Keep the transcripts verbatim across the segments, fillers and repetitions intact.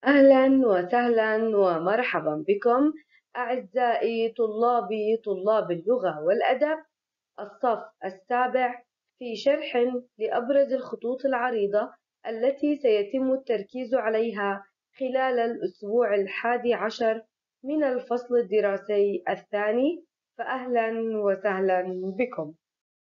أهلا وسهلا ومرحبا بكم أعزائي طلابي طلاب اللغة والأدب الصف السابع في شرح لأبرز الخطوط العريضة التي سيتم التركيز عليها خلال الأسبوع الحادي عشر من الفصل الدراسي الثاني، فأهلا وسهلا بكم.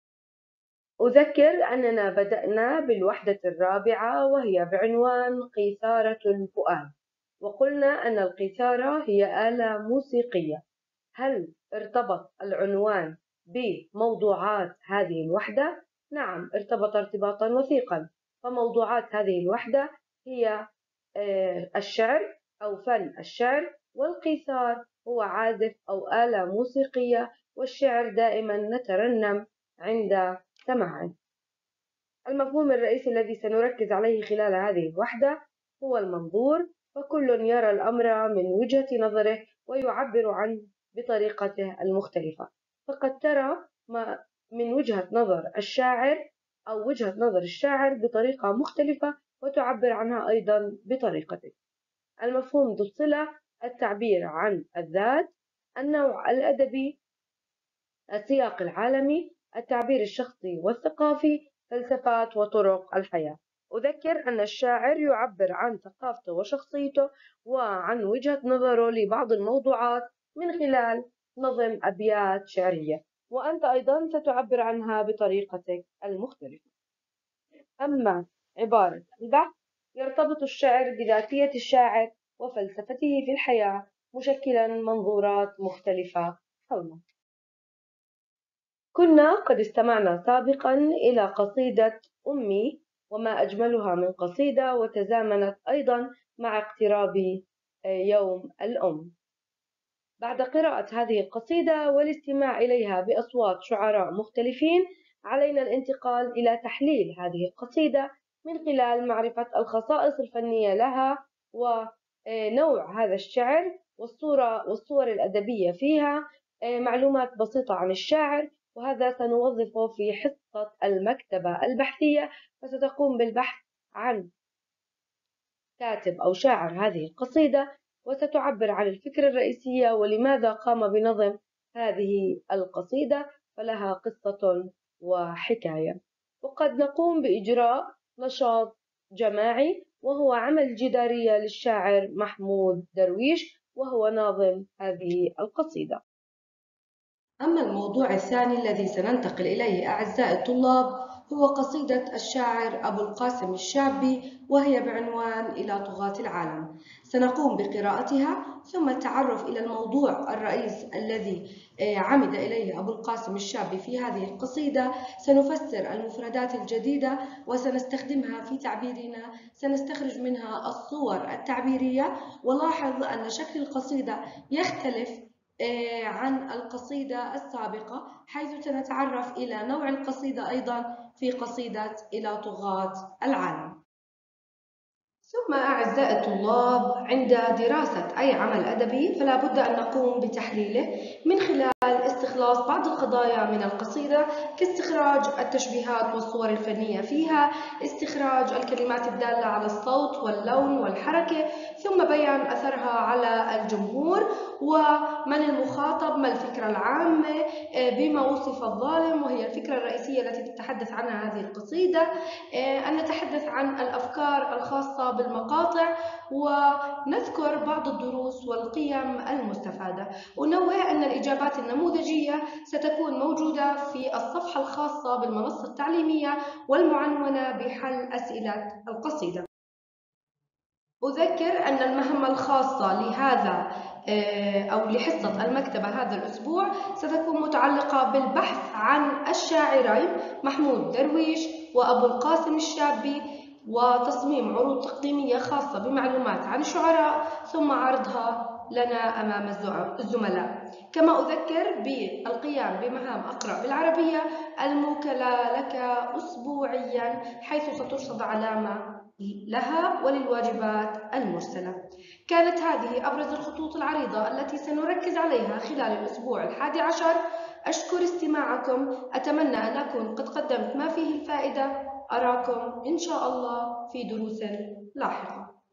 أذكر أننا بدأنا بالوحدة الرابعة وهي بعنوان قيثارة الفؤاد، وقلنا أن القيثارة هي آلة موسيقية. هل ارتبط العنوان بموضوعات هذه الوحدة؟ نعم، ارتبط ارتباطا وثيقا، فموضوعات هذه الوحدة هي الشعر أو فن الشعر، والقيثار هو عازف أو آلة موسيقية، والشعر دائما نترنم عند سماعه. المفهوم الرئيسي الذي سنركز عليه خلال هذه الوحدة هو المنظور، فكل يرى الأمر من وجهة نظره ويعبر عنه بطريقته المختلفة. فقد ترى ما من وجهة نظر الشاعر أو وجهة نظر الشاعر بطريقة مختلفة وتعبر عنها أيضا بطريقتك. المفهوم ذو الصلة: التعبير عن الذات، النوع الأدبي، السياق العالمي، التعبير الشخصي والثقافي، فلسفات وطرق الحياة. أذكر أن الشاعر يعبر عن ثقافته وشخصيته وعن وجهة نظره لبعض الموضوعات من خلال نظم أبيات شعرية، وأنت أيضا ستعبر عنها بطريقتك المختلفة. أما عبارة البحث، يرتبط الشعر بذاتية الشاعر وفلسفته في الحياة، مشكلا منظورات مختلفة حوله. كنا قد استمعنا سابقا إلى قصيدة أمي وما أجملها من قصيدة، وتزامنت أيضا مع اقتراب يوم الأم. بعد قراءة هذه القصيدة والاستماع إليها بأصوات شعراء مختلفين، علينا الانتقال إلى تحليل هذه القصيدة من خلال معرفة الخصائص الفنية لها ونوع هذا الشعر والصورة والصور الأدبية فيها، معلومات بسيطة عن الشاعر، وهذا سنوظفه في حصة المكتبة البحثية، فستقوم بالبحث عن كاتب أو شاعر هذه القصيدة، وستعبر عن الفكرة الرئيسية ولماذا قام بنظم هذه القصيدة، فلها قصة وحكاية. وقد نقوم بإجراء نشاط جماعي وهو عمل جدارية للشاعر محمود درويش، وهو ناظم هذه القصيدة. أما الموضوع الثاني الذي سننتقل إليه أعزائي الطلاب هو قصيدة الشاعر أبو القاسم الشابي، وهي بعنوان إلى طغاة العالم. سنقوم بقراءتها ثم التعرف إلى الموضوع الرئيس الذي عمد إليه أبو القاسم الشابي في هذه القصيدة. سنفسر المفردات الجديدة وسنستخدمها في تعبيرنا، سنستخرج منها الصور التعبيرية. ولاحظ أن شكل القصيدة يختلف عن القصيدة السابقة، حيث سنتعرف إلى نوع القصيدة أيضا في قصيدة إلى طغاة العالم. ثم أعزائي الطلاب، عند دراسة أي عمل أدبي فلا بد أن نقوم بتحليله من خلال استخلاص بعض القضايا من القصيدة، كاستخراج التشبيهات والصور الفنية فيها، استخراج الكلمات الدالة على الصوت واللون والحركة، ثم بيان أثرها على الجمهور ومن المخاطب، ما الفكرة العامة بما وصف الظالم، وهي الفكرة الرئيسية التي تتحدث عنها هذه القصيدة. أن نتحدث عن الأفكار الخاصة بالمقاطع، ونذكر بعض الدروس والقيم المستفادة. أنوه أن الإجابات النموذجية ستكون موجودة في الصفحة الخاصة بالمنصة التعليمية والمعنونة بحل أسئلة القصيدة. أذكر أن المهمة الخاصة لهذا أو لحصة المكتبة هذا الأسبوع ستكون متعلقة بالبحث عن الشاعرين محمود درويش وأبو القاسم الشابي، وتصميم عروض تقديمية خاصة بمعلومات عن الشعراء ثم عرضها لنا أمام الزملاء. كما أذكر بالقيام بمهام أقرأ بالعربية الموكلة لك أسبوعيا، حيث سترصد علامة لها وللواجبات المرسلة. كانت هذه أبرز الخطوط العريضة التي سنركز عليها خلال الأسبوع الحادي عشر. أشكر استماعكم، أتمنى أن أكون قد قدمت ما فيه الفائدة. أراكم إن شاء الله في دروس لاحقة.